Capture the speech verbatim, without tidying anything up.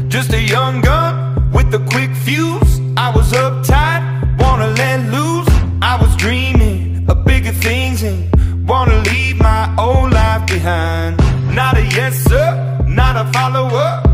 Just a young gun with a quick fuse. I was uptight, wanna let loose. I was dreaming of bigger things and wanna leave my old life behind. Not a yes sir, not a follower,